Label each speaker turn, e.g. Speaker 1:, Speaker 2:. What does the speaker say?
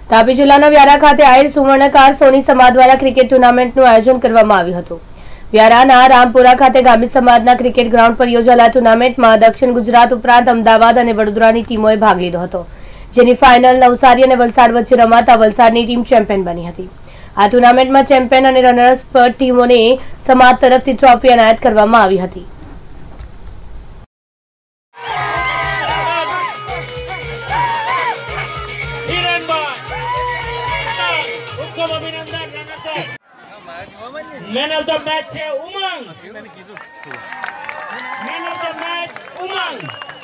Speaker 1: તાપી જિલ્લાના વ્યારા ખાતે આવેલ સુવર્ણકાર સોની સમાજ દ્વારા ક્રિકેટ ટુર્નામેન્ટનું આયોજન કરવામાં આવ્યું હતું। વ્યારાના રામપુરા ખાતે ગામિત સમાજના ક્રિકેટ ગ્રાઉન્ડ પર યોજાયેલા ટુર્નામેન્ટમાં દક્ષિણ ગુજરાત ઉપરાંત અમદાવાદ અને વડોદરાની ટીમોએ ભાગ લીધો હતો, જેની ફાઇનલ નવસારી અને વલસાડ વચ્ચે રમાતા વલસાડની ટીમ ચેમ્પિયન બની હતી। આ ટુર્નામેન્ટમાં ચેમ્પિયન અને રનર્સ અપ ટીમોને સમાજ તરફથી ટ્રોફી એનાયત કરવામાં આવી હતી।
Speaker 2: मैन ऑफ द मैच है Umang. Man of the match Umang.